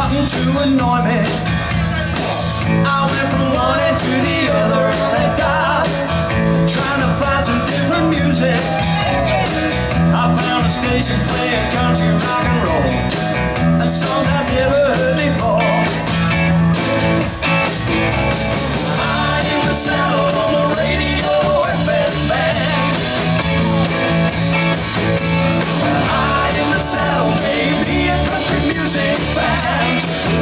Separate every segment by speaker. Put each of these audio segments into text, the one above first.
Speaker 1: starting to annoy me. I went from one end to the other and I died, trying to find some different music. I found a station playing country rock and roll and songs I've never heard before. I in the saddle on the radio, FM band. I in the saddle, maybe a country music fan.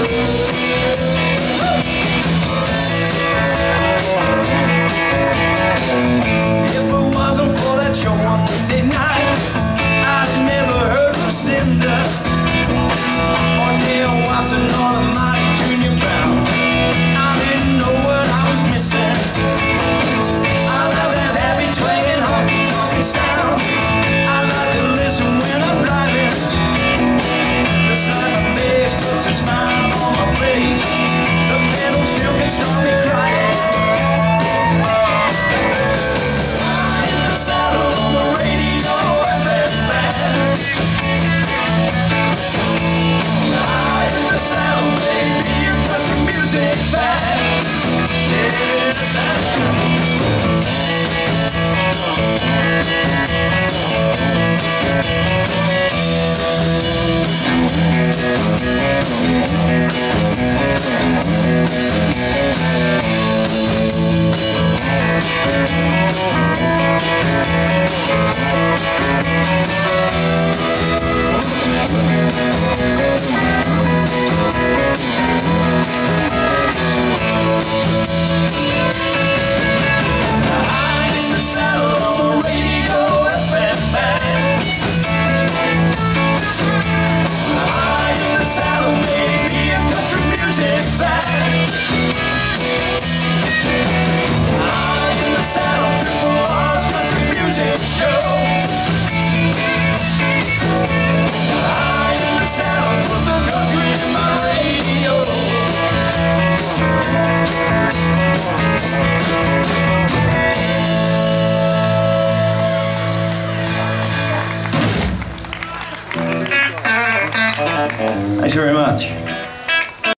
Speaker 1: If it wasn't for that show on Monday night, I'd never heard of Cinder or Neil Watson or the mighty Junior Brown. I didn't know what I was missing. I love that happy twanging honky-tonky sound. I like to listen when I'm driving. The sound of bass puts a smile on my face. The pedal still can start me crying. Thanks very much.